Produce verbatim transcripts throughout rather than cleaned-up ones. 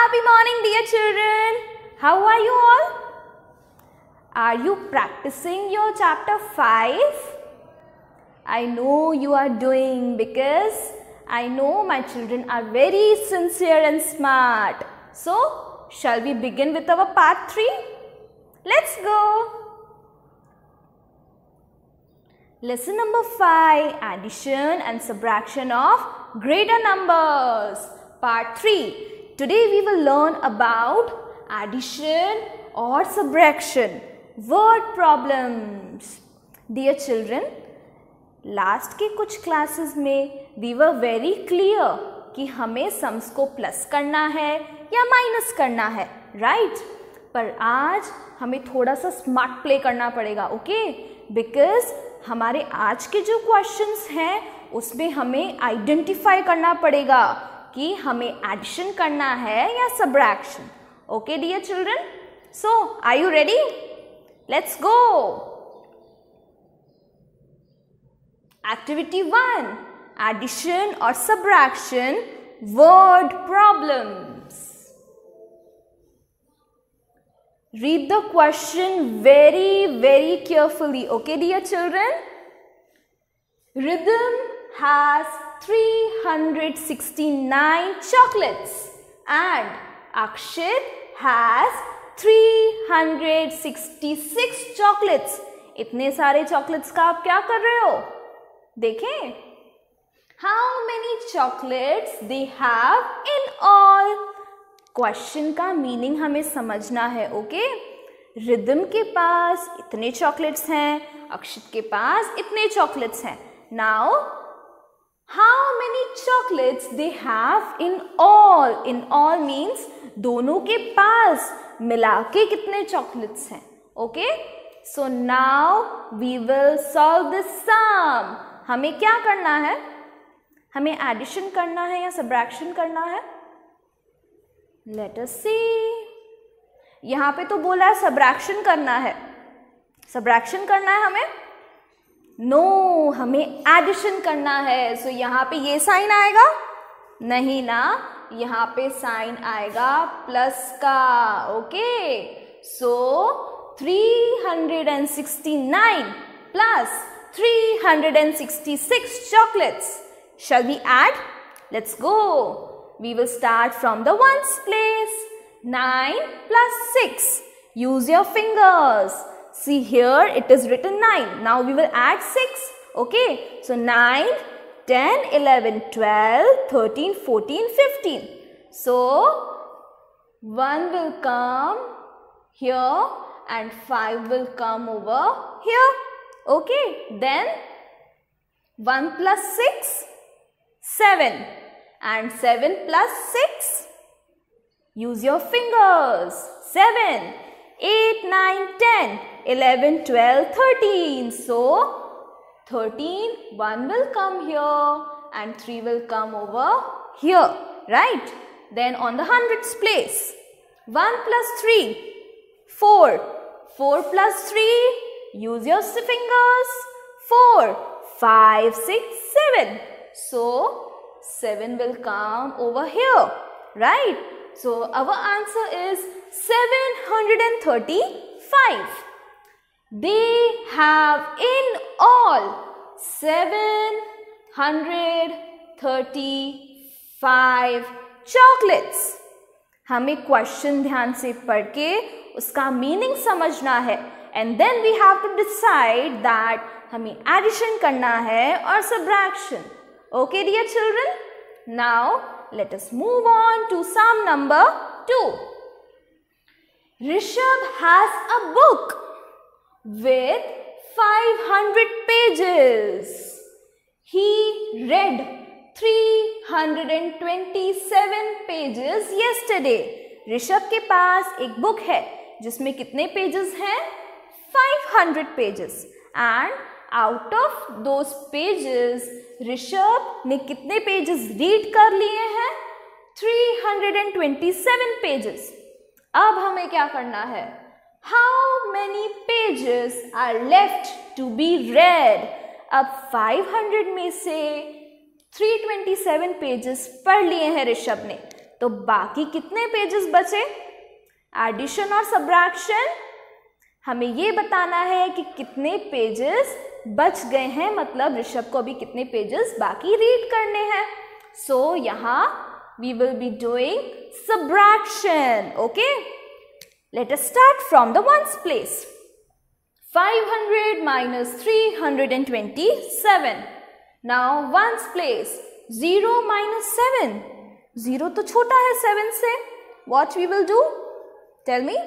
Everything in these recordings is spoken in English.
Happy morning, dear children. How are you all? Are you practicing your chapter five? I know you are doing because I know my children are very sincere and smart. So, shall we begin with our part three? Let's go. Lesson number five, addition and subtraction of greater numbers. Part three. Today we will learn about addition or subtraction, word problems. Dear children, last के कुछ classes में we were very clear कि हमें sums को plus करना है या minus करना है, right? पर आज हमें थोड़ा सा smart play करना पड़ेगा, okay? Because हमारे आज के जो questions हैं उसमें हमें identify करना पड़ेगा कि हमें एडिशन करना है या subtraction. Okay dear children, so are you ready? Let's go. Activity one, addition और subtraction word problems. Read the question very very carefully. Okay dear children, Rhythm has three hundred sixty-nine chocolates and Akshit has three hundred sixty-six chocolates. इतने सारे chocolates का आप क्या कर रहे हो? देखें. How many chocolates they have in all? Question का meaning हमें समझना है, ओके? रिदम के पास इतने chocolates हैं, अक्षित के पास इतने chocolates हैं. Now how many chocolates they have in all? In all means दोनों के पास मिला के कितने chocolates हैं, okay? So now we will solve this sum. हमें क्या करना है? हमें addition करना है या subtraction करना है? Let us see. यहाँ पे तो बोला है subtraction करना है. Subtraction करना है हमें? नो no, हमें एडिशन करना है. सो so, यहाँ पे ये साइन आएगा नहीं ना, यहाँ पे साइन आएगा प्लस का. Okay, so three hundred sixty-nine plus three hundred sixty-six chocolates. Shall we add? Let's go. We will start from the ones place. nine plus six. Use your fingers. See here it is written nine. Now we will add six. Okay. So nine, ten, eleven, twelve, thirteen, fourteen, fifteen. So one will come here and five will come over here. Okay. Then one plus six, seven. And seven plus six. Use your fingers. seven. eight, nine, ten, eleven, twelve, thirteen. So, thirteen, one will come here and three will come over here, right? Then on the hundreds place, one plus three, four. four plus three, use your fingers, four. five, six, seven. So, seven will come over here, right? So, our answer is seven hundred thirty-five. They have in all seven hundred thirty-five chocolates. हमें question ध्यान से पढ़ के उसका meaning समझना है. And then we have to decide that हमें addition करना है और subtraction. Okay, dear children? Now, let us move on to sum number two. Rishabh has a book with five hundred pages. He read three hundred twenty-seven pages yesterday. Rishabh के पास एक book है जिसमें कितने पेजेस हैं? five hundred pages. And out of those pages, Rishabh ने कितने pages read कर लिए हैं? three hundred twenty-seven pages. अब हमें क्या करना है? How many pages are left to be read? अब five hundred में से three hundred twenty-seven पेजेस पढ़ लिए हैं ऋषभ ने. तो बाकी कितने पेजेस बचे? एडिशन और सब्ट्रैक्शन, हमें ये बताना है कि कितने पेजेस बच गए हैं, मतलब ऋषभ को अभी कितने पेजेस बाकी रीड करने हैं. सो so, यहाँ we will be doing subtraction. Okay, let us start from the ones place. five hundred minus three hundred twenty-seven. Now ones place, zero minus seven. zero तो छोटा है seven से. What we will do? Tell me.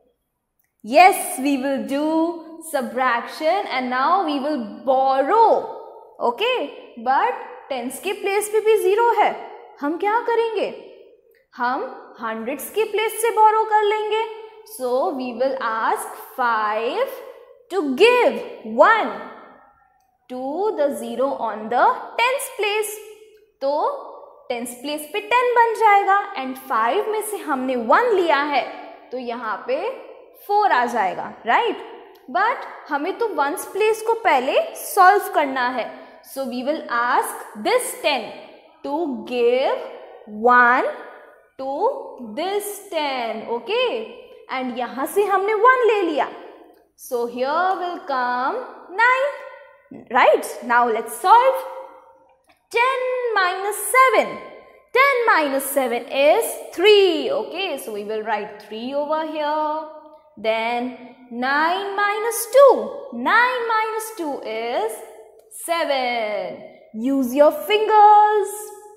Yes, we will do subtraction and now we will borrow. Okay, but tens के place पे भी zero है. हम क्या करेंगे? हम hundreds के place से borrow कर लेंगे. So we will ask five to give one to the zero on the tens place. तो tens place पे ten बन जाएगा and five में से हमने one लिया है तो यहाँ पे four आ जाएगा, right? But हमें तो ones place को पहले solve करना है. So we will ask this ten to give one to this ten. Okay? And यहाँ से हमने one ले लिया. So here will come nine. Right? Now let's solve. ten minus seven. ten minus seven is three. Okay? So we will write three over here. Then nine minus two. nine minus two is seven. Use your fingers.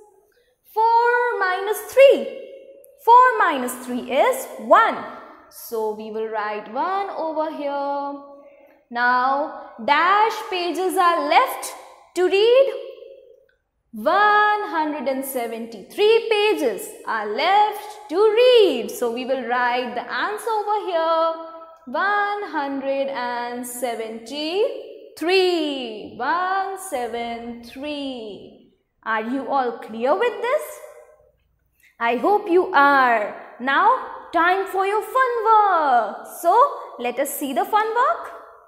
four minus three. four minus three is one. So we will write one over here. Now dash pages are left to read. one hundred seventy-three pages are left to read. So we will write the answer over here. one hundred seventy-three. one seventy-three. Are you all clear with this? I hope you are. Now, time for your fun work. So, let us see the fun work.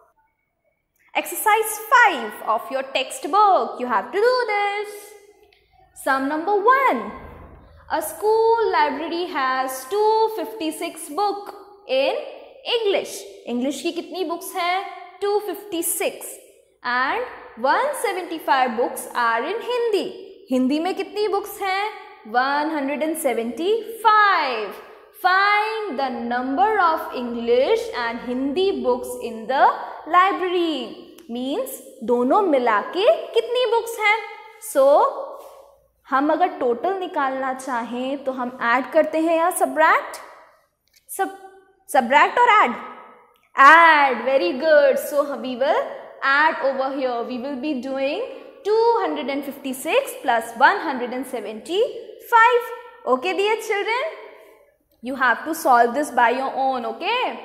Exercise five of your textbook. You have to do this. Sum number one. A school library has two hundred fifty-six books in English. English की कितनी books हैं? two hundred fifty-six. And one hundred seventy-five books are in Hindi. Hindi में कितनी books हैं? one hundred seventy-five. Find the number of English and Hindi books in the library. Means दोनों मिला के कितनी बुक्स हैं? So हम अगर टोटल निकालना चाहें तो हम ऐड करते हैं या सब्ट्रैक्ट? सब सब्ट्रैक्ट और add? Add. Very good. So we will add over here. We will be doing two hundred fifty-six plus one hundred seventy-five. Okay, dear children? You have to solve this by your own, okay?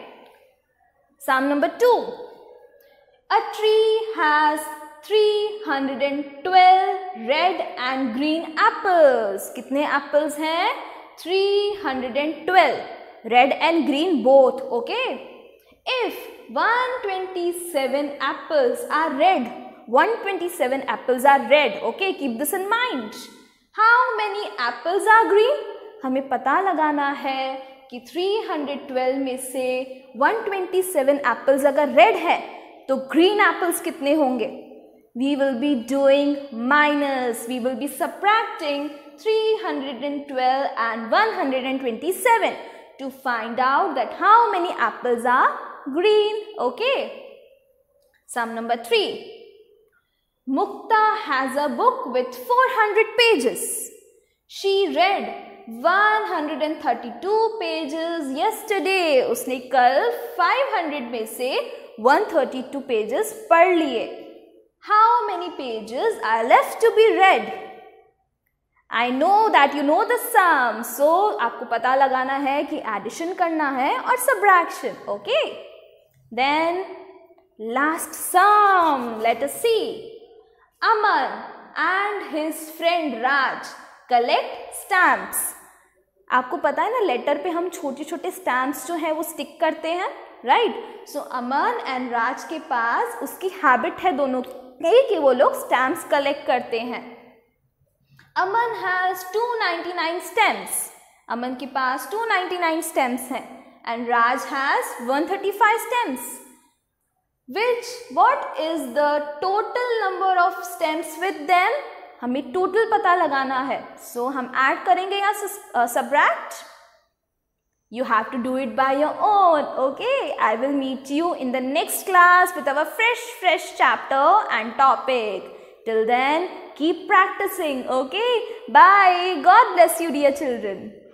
Sum number two. A tree has three hundred twelve red and green apples. कितने apples हैं? three hundred twelve. Red and green both, okay? If one hundred twenty-seven apples are red, one hundred twenty-seven apples are red, okay? Keep this in mind. How many apples are green? हमें पता लगाना है कि three hundred twelve में से one hundred twenty-seven apples अगर red है तो green apples कितने होंगे? We will be doing minus. We will be subtracting three hundred twelve and one hundred twenty-seven to find out that how many apples are green. Okay. Sum number three. Mukta has a book with four hundred pages. She read one hundred thirty-two pages yesterday. उसने कल five hundred में से one hundred thirty-two pages पढ़ लिए. How many pages are left to be read? I know that you know the sum. So आपको पता लगाना है कि addition करना है और subtraction. Okay. Then last sum. Let us see. Aman and his friend Raj collect stamps. आपको पता है ना लेटर पे हम छोटे छोटे स्टैम्प्स जो है वो स्टिक करते हैं, राइट? सो अमन एंड राज के पास उसकी हैबिट है दोनों की कि वो लोग स्टैम्प्स कलेक्ट करते हैं. Aman has two hundred ninety-nine stamps Aman के पास टू नाइंटी नाइन stems हैं and Raj has one thirty-five stems. Which what is the total number of stems with them? हमें total पता लगाना है. So हम add करेंगे या subtract? You have to do it by your own. Okay, I will meet you in the next class with our fresh fresh chapter and topic. Till then, keep practicing. Okay, bye. God bless you, dear children.